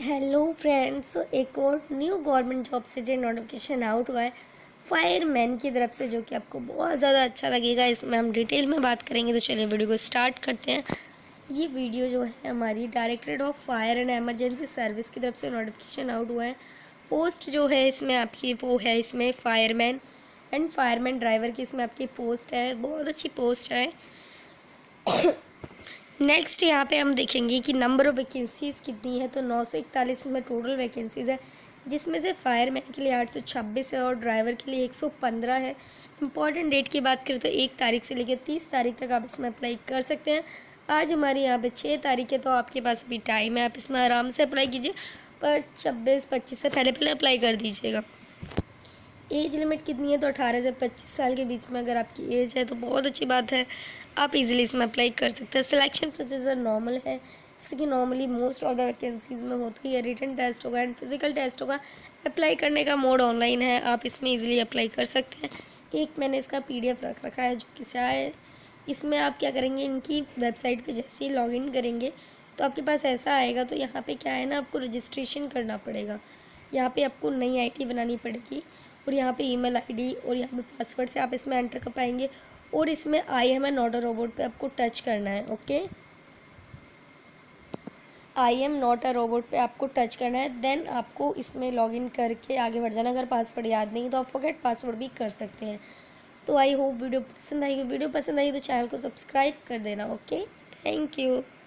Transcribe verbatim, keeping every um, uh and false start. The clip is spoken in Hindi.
हेलो फ्रेंड्स, एक और न्यू गवर्नमेंट जॉब से जो नोटिफिकेशन आउट हुआ है फायरमैन की तरफ से, जो कि आपको बहुत ज़्यादा अच्छा लगेगा। इसमें हम डिटेल में बात करेंगे, तो चलिए वीडियो को स्टार्ट करते हैं। ये वीडियो जो है हमारी directorate of fire and emergency service की तरफ से नोटिफिकेशन आउट हुआ है। पोस्ट जो है इसमें आपकी वो है इसमें फायरमैन एंड फायरमैन ड्राइवर की इसमें आपकी पोस्ट है। बहुत अच्छी पोस्ट है। नेक्स्ट यहाँ पे हम देखेंगे कि नंबर ऑफ़ वैकेंसीज़ कितनी है। तो नौ सौ इकतालीस में टोटल वैकेंसीज़ है, जिसमें से फायरमैन के लिए आठ सौ छब्बीस है और ड्राइवर के लिए एक सौ पंद्रह है। इंपॉर्टेंट डेट की बात करें तो एक तारीख से लेकर तीस तारीख तक आप इसमें अप्लाई कर सकते हैं। आज हमारे यहाँ पे छः तारीख है, तो आपके पास भी टाइम है, आप इसमें आराम से अप्लाई कीजिए, पर छब्बीस पच्चीस से पहले पहले अप्लाई कर दीजिएगा। एज लिमिट कितनी है, तो अठारह से पच्चीस साल के बीच में अगर आपकी एज है तो बहुत अच्छी बात है, आप इजीली इसमें अप्लाई कर सकते हैं। सिलेक्शन प्रोसीजर नॉर्मल है, जैसे कि normally most of the vacancies में होती है। रिटन टेस्ट होगा एंड फिजिकल टेस्ट होगा। अप्लाई करने का मोड ऑनलाइन है, आप इसमें इजीली अप्लाई कर सकते हैं। एक मैंने इसका पीडीएफ रख रखा है, जो कि शायद इसमें आप क्या करेंगे, इनकी वेबसाइट पे जैसे ही लॉगिन करेंगे तो आपके पास ऐसा आएगा। तो यहाँ पे क्या है ना, आपको रजिस्ट्रेशन करना पड़ेगा। यहाँ पे आपको नई आईडी बनानी पड़ेगी और यहाँ पे ईमेल आईडी और यहाँ पे पासवर्ड से आप इसमें एंटर कर पाएंगे। और इसमें I am not a robot पे आपको टच करना है। Okay, I am not a robot पे आपको टच करना है। देन आपको इसमें लॉगिन करके आगे बढ़ जाना। अगर पासवर्ड याद नहीं तो आप फॉरगेट पासवर्ड भी कर सकते हैं। तो आई होप वीडियो पसंद आएगी। वीडियो पसंद आई तो चैनल को सब्सक्राइब कर देना। Okay, thank you.